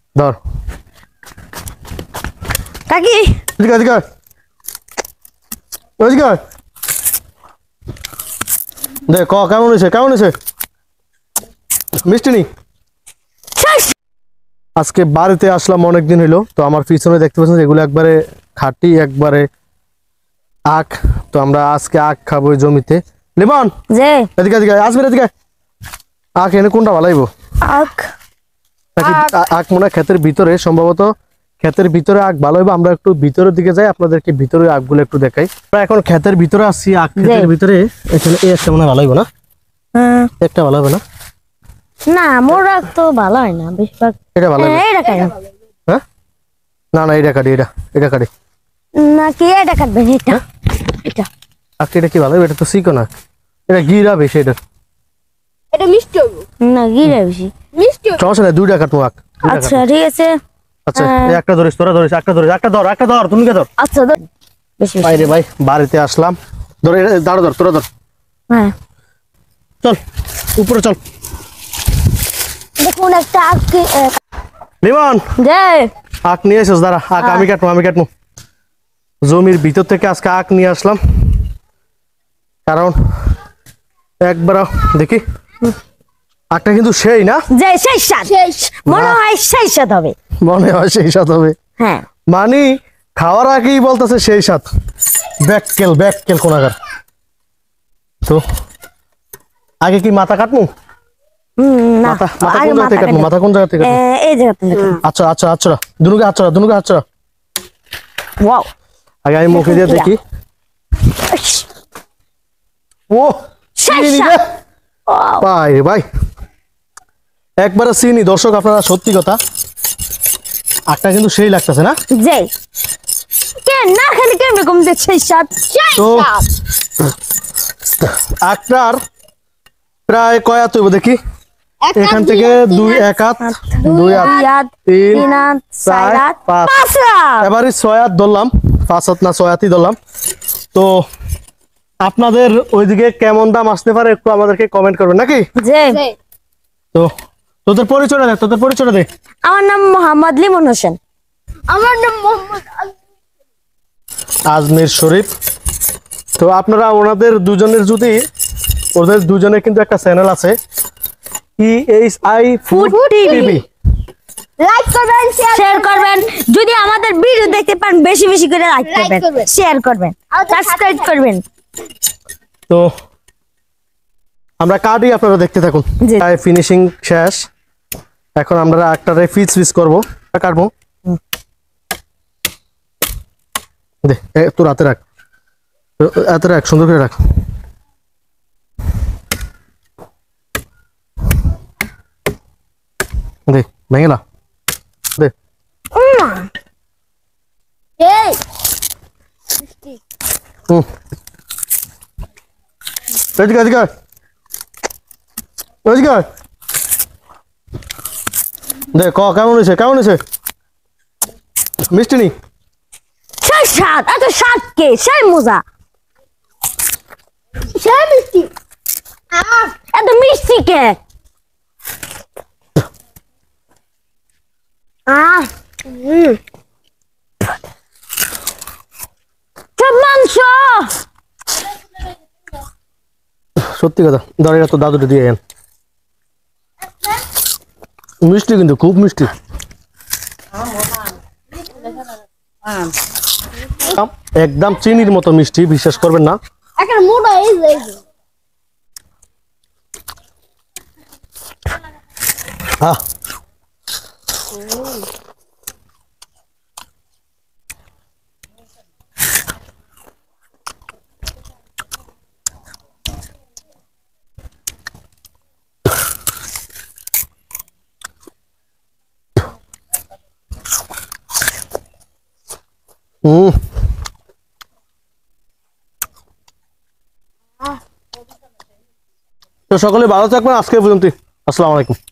ধর কাকি এদিকে এদিকে এদিকে দেখ কেমন হয়েছে মিষ্টি নি আজকে বাড়িতে আসলাম অনেকদিন হইলো তো আমার পিছনে দেখতে পাচ্ছেন এগুলো একবারে খাঁটি একবারে আখ তো আমরা আজকে আখ খাবো জমিতে লিমন যে এদিকে এদিকে আসবে এদিকে আখ এনে কোনটা ভালো হইব আখ নাকি আখ মনে হয় ক্ষেতের ভিতরে সম্ভবত ক্ষেতের ভিতরে আখ ভালো হইব আমরা একটু ভিতরের দিকে যাই আপনাদেরকে ভিতরে আখগুলো একটু দেখাই আমরা এখন ক্ষেতের ভিতরে আসছি আখ ক্ষেতের ভিতরে এখানে এই একটা মনে হয় ভালো হইব না একটা ভালো হবে না না মোর আখ তো ভালো হয় না বেশিরভাগ এটা ভালো হবে এটা কেন হ্যাঁ না না এটা কাটি এটা কাটি না কি এটা কাটবেন এটা আখ এটা কি ভালো হবে এটা তো শিখো না এটা গিরা বেশি এটা মিষ্টি হবে না গিরে বেশি মিষ্টি সমস্যা নাই 2 টাকা কাটবো আখ আচ্ছা ঠিক আছে আচ্ছা এই একটা ধরিস তোরা ধরিস একটা ধর তুমি কে ধর আচ্ছা বেশি বাইরে ভাই বাড়িতে আসলাম ধর দাঁড়া ধর তোরা ধর হ্যাঁ চল উপরে চল দেখুন একটা আখ লিমন যে আখ নিয়ে এসেছ দাঁড়া আখ আমি কাটবো জমির ভিতর থেকে আজকে আখ নিয়ে আসলাম কারণ একবার দেখি আখটা কিন্তু সেই না যে সেই স্বাদ মনে হয় সেই স্বাদ হবে সেই স্বাদ হবে হ্যাঁ মানে খাওয়ার আগেই বলতেছে সেই স্বাদ ব্যাককেল কোনাগার তো আগে কি মাথা কাটবো না মাথা কোন জায়গা থেকে এই জায়গা থেকে আচ্ছা দুনুকে আচ্ছা ওয়াও আগে আমি মুখে দিয়ে দেখি ও ভাই একবারে চিনি দর্শক আপনারা সত্যি কথা আখটা কিন্তু সেই লাগতেছে না যে না খেলে কেমন যে সেই স্বাদ তো আখটার প্রায় কয় হাত হইব দেখি এখান থেকে 1 হাত 2 হাত 3 হাত 4 হাত 5 হাত এবারে 6 হাত ধরলাম 5 হাত না 6 হাতই ধরলাম তো আপনাদের ওইদিকে কেমন দাম আসতে পারে একটু আমাদেরকে কমেন্ট করবেন নাকি জি তো তোদের পরিচয়টা দে আমার নাম মোহাম্মদ লিমন হোসেন আমার নাম মোহাম্মদ আজমির শরীফ তো আপনারা ওনাদের ওদের দুজনের কিন্তু একটা চ্যানেল আছে EHI ফুড টিভি লাইক করবেন শেয়ার করবেন যদি আমাদের ভিডিও দেখতে পান বেশি বেশি করে লাইক করবেন শেয়ার করবেন সাবস্ক্রাইব করবেন তো আমরা কাটি আপনারা দেখতে থাকুন ফিনিশিং শেষ এখন আমরা একটা পিস করব কাটবো দে তোর হাতে রাখ সুন্দর করে রাখ দে ভেঙে না দে এই এদিকে দে কেমন হয়েছে মিষ্টি নি সেই স্বাদ এত স্বাদ কে সেই মজা সেই মিষ্টি এত মিষ্টি কে মাংস সত্যি কথা দাঁড়িয়ে তো দাদুটা দিয়ে যান মিষ্টি কিন্তু খুব মিষ্টি একদম চিনির মতো মিষ্টি বিশ্বাস করবেন না একটা মোটা এই তো সকলে ভালো থাকবেন আজকে পর্যন্ত আসসালামু আলাইকুম